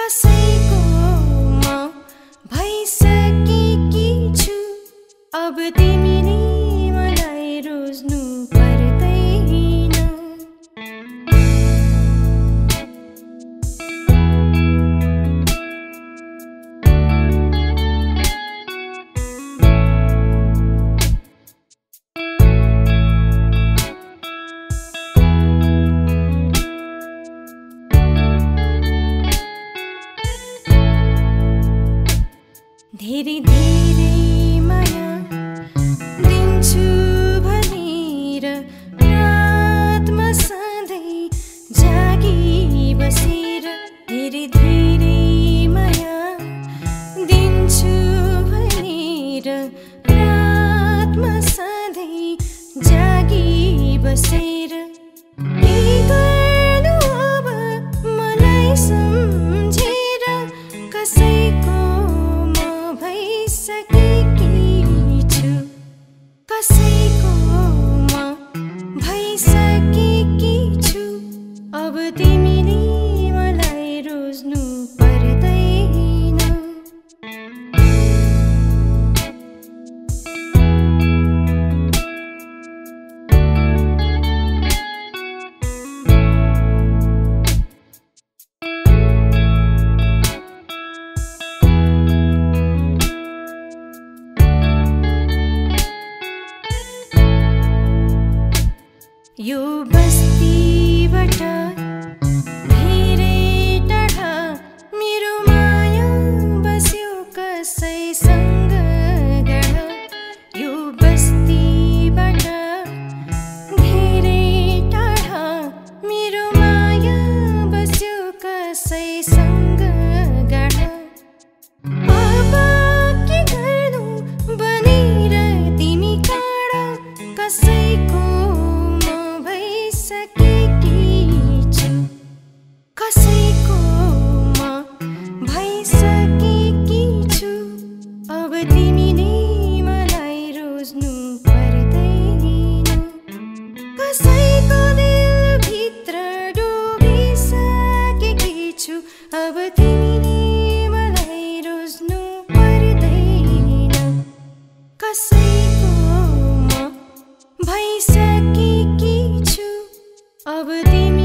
कसैको म भइसकेकी छु। अब तिमीले मलाई रोज्नु पर्दैन। धेरै धेरै माया दिन्छु भनेर रातमा सधैँ जागी बसेर। धेरै धेरै माया दिन्छु भनेर रातमा सधैँ जागी बसेर। के गर्नु अब मलाई सम्झेर, कसैको भइसकेकी छु। कसैको म भइसकेकी छु। अब तिमीले मलाई रोज्नु पर्दैन। यो बस्तीबाट धेरै टाढा मेरो माया बस्यो कसैसँग गाढा। यो बस्तीबाट धेरै टाढा मेरो माया बस्यो कसैसँग गाढा। अब के गर्नु बनेर तिमी काँडा, कसैको कसैको म भइसकेकी छु। अब तिमीले मलाई रोज्नु पर्दैन। कसैको दिलभित्र डुबिसकेकी छु। अब तिमीले मलाई रोज्नु पर्दैन। कसैको म भइसकेकी छु। अब तिमी